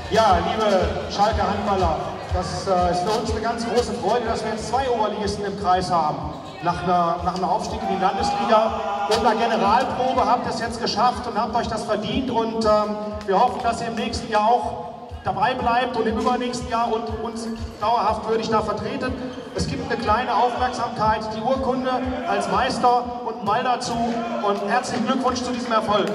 Ja, liebe Schalker Handballer, das ist für uns eine ganz große Freude, dass wir jetzt 2 Oberligisten im Kreis haben. Nach einem Aufstieg in die Landesliga und einer Generalprobe habt ihr es jetzt geschafft und habt euch das verdient. Und wir hoffen, dass ihr im nächsten Jahr auch dabei bleibt und im übernächsten Jahr und uns dauerhaft würdig da vertretet. Es gibt eine kleine Aufmerksamkeit, die Urkunde als Meister und Ball dazu. Und herzlichen Glückwunsch zu diesem Erfolg.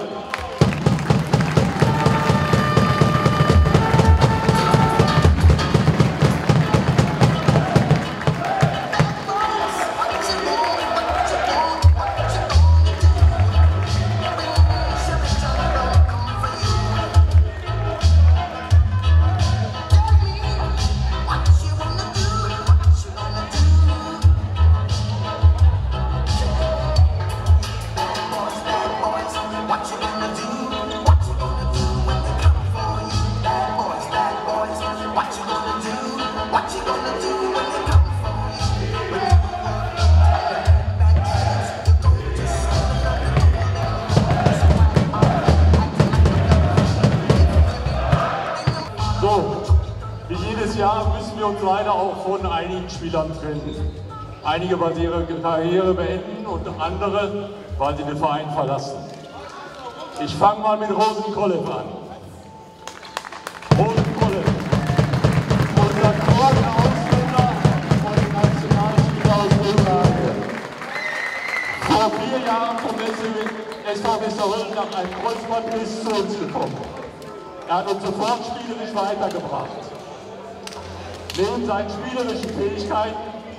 Wie jedes Jahr müssen wir uns leider auch von einigen Spielern trennen. Einige, weil sie ihre Karriere beenden und andere, weil sie den Verein verlassen. Ich fange mal mit Rosen Kollev an. Rosen Kollev, unser großer Ausländer und Nationalspieler aus Bulgarien. Vor 4 Jahren vom SV Westerhöllen nach einem Kreuzbandriss zu uns gekommen. Er hat uns sofort spielerisch weitergebracht. Neben seinen spielerischen Fähigkeiten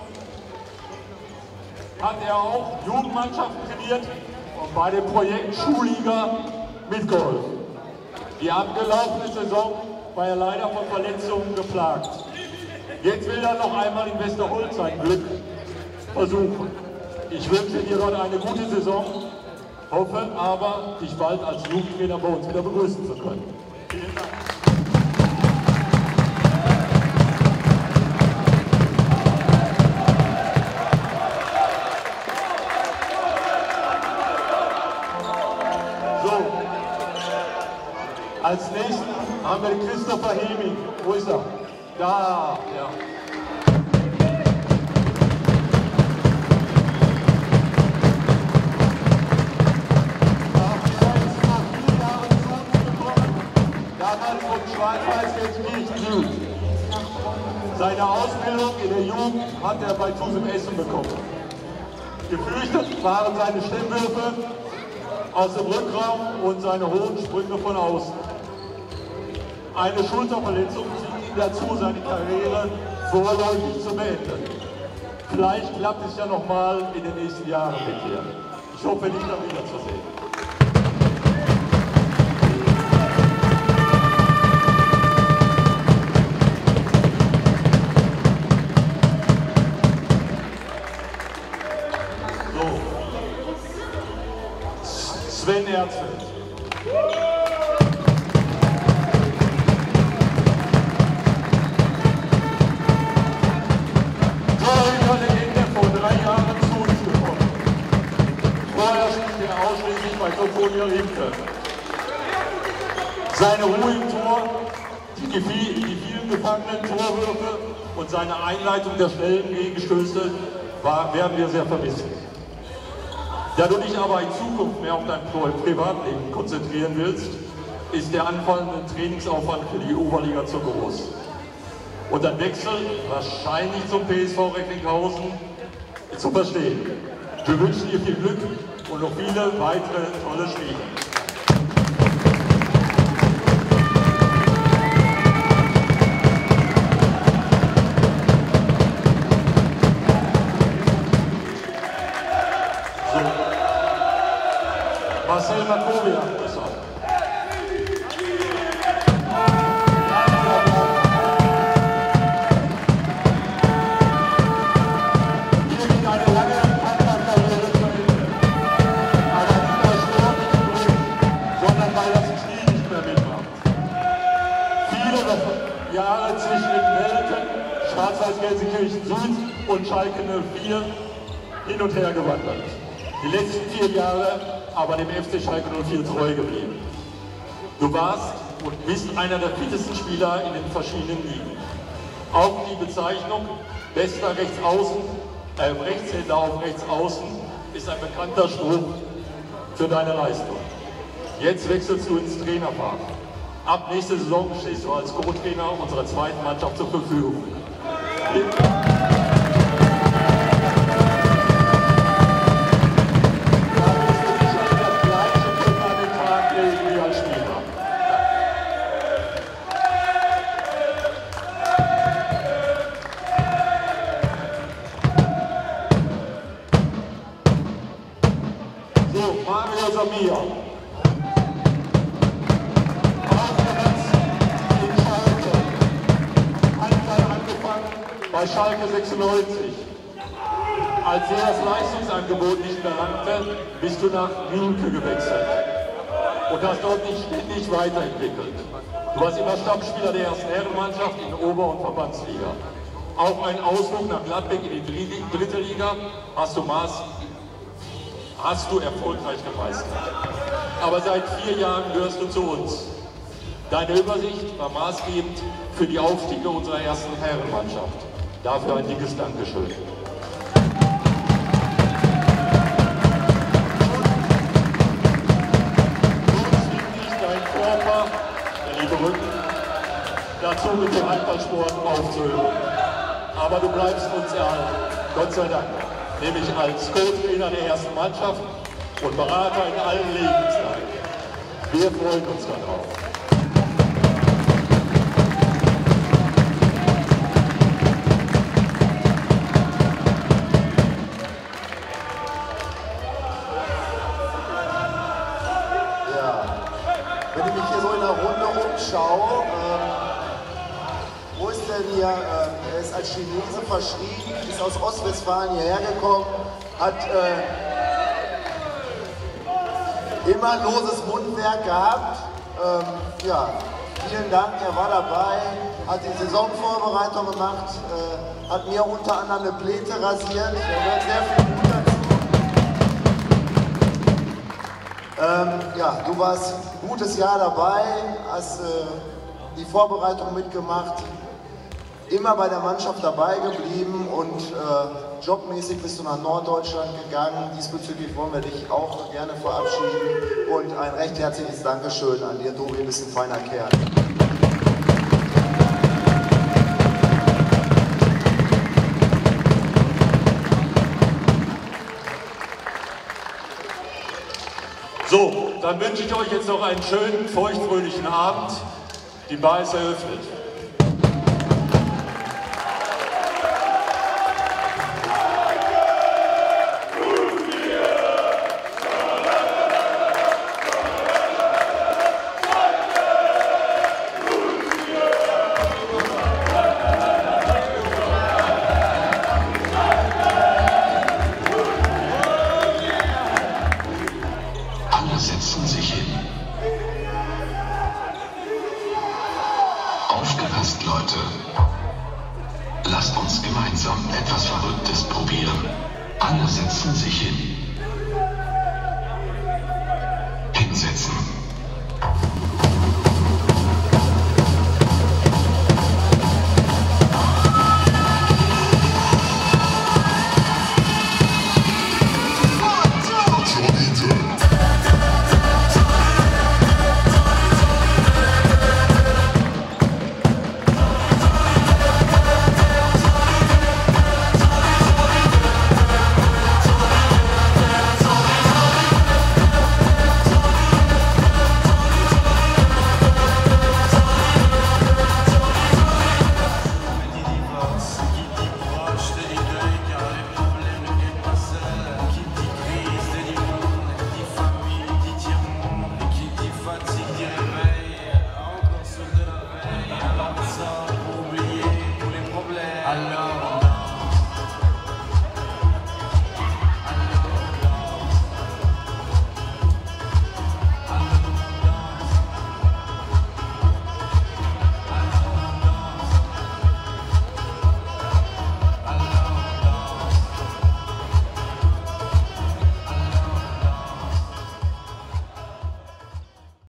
hat er auch Jugendmannschaften trainiert und bei dem Projekt Schulliga mitgeholfen. Die abgelaufene Saison war er leider von Verletzungen geplagt. Jetzt will er noch einmal in Westerholz sein Glück versuchen. Ich wünsche dir dort eine gute Saison, hoffe aber, dich bald als Jugendtrainer bei uns wieder begrüßen zu können. Vielen Dank. Als nächsten haben wir Christopher Heming. Wo ist er? Da, ja. Damals von Schwarz-Weiß jetzt nicht gut. Seine Ausbildung in der Jugend hat er bei TuSem Essen bekommen. Gefürchtet waren seine Stimmwürfe aus dem Rückraum und seine hohen Sprünge von außen. Eine Schulterverletzung zwingt ihn dazu, seine Karriere vorläufig zu beenden. Vielleicht klappt es ja noch mal in den nächsten Jahren mit dir. Ich hoffe, dich da wiederzusehen. Sven Erzfeld. Torhüterlegende vor 3 Jahren zu uns gekommen. Vorher spielte er ausschließlich bei Sofonia Rimke. Seine Ruhe im Tor, die vielen gefangenen Torwürfe und seine Einleitung der schnellen Gegenstöße werden wir sehr vermissen. Da du dich aber in Zukunft mehr auf dein Privatleben konzentrieren willst, ist der anfallende Trainingsaufwand für die Oberliga zu groß. Und ein Wechsel wahrscheinlich zum PSV Recklinghausen zu verstehen. Wir wünschen dir viel Glück und noch viele weitere tolle Spiele. Marcel Makovia. Hier geht eine lange Handballkarriere zu Ende. Aber nicht aus Sport, sondern weil das Knie nicht mehr mitmacht. Viele Jahre zwischen den Welten, Schwarz-Weiß-Gelsenkirchen Süd und Schalke 04 hin und her gewandert. Die letzten 4 Jahre aber dem FC Schalke 04 treu geblieben. Du warst und bist einer der fittesten Spieler in den verschiedenen Ligen. Auch die Bezeichnung bester Rechtshänder auf Rechtsaußen ist ein bekannter Spruch für deine Leistung. Jetzt wechselst du ins Trainerfach. Ab nächster Saison stehst du als Co-Trainer unserer zweiten Mannschaft zur Verfügung. Mario Samir. Aufgewachsen in Schalke. Anfang angefangen bei Schalke 96. Als er das Leistungsangebot nicht mehr langte, bist du nach Riemke gewechselt und hast dort nicht ständig weiterentwickelt. Du warst immer Stammspieler der ersten Herrenmannschaft in Ober- und Verbandsliga. Auch einen Ausflug nach Gladbeck in die dritte Liga hast du erfolgreich gemeistert. Aber seit 4 Jahren gehörst du zu uns. Deine Übersicht war maßgebend für die Aufstiege unserer ersten Herrenmannschaft. Dafür ein dickes Dankeschön. Uns liegt nicht dein Körper, der liebe Rücken, dazu mit dem Handballsport aufzuhören. Aber du bleibst uns erhalten, Gott sei Dank. Nämlich als Co-Trainer der ersten Mannschaft und Berater in allen Lebenslagen. Wir freuen uns darauf. Ja, wenn ich mich hier so in der Runde umschaue, wo ist denn hier, er ist als Chinese verschrieben, ist aus Ostwestfalen hierher gekommen, hat immer ein loses Mundwerk gehabt. Ja, vielen Dank, er war dabei, hat die Saisonvorbereitung gemacht, hat mir unter anderem eine Pläte rasiert, da gehört sehr viel Mut dazu. Ja, du warst ein gutes Jahr dabei, hast die Vorbereitung mitgemacht, immer bei der Mannschaft dabei geblieben und jobmäßig bist du nach Norddeutschland gegangen. Diesbezüglich wollen wir dich auch gerne verabschieden und ein recht herzliches Dankeschön an dir, Tobi, du bist ein feiner Kerl. So, dann wünsche ich euch jetzt noch einen schönen, feuchtfröhlichen Abend. Die Bar ist eröffnet. Setzen sich hin. Aufgepasst, Leute. Lasst uns gemeinsam etwas Verrücktes probieren. Alle setzen sich hin.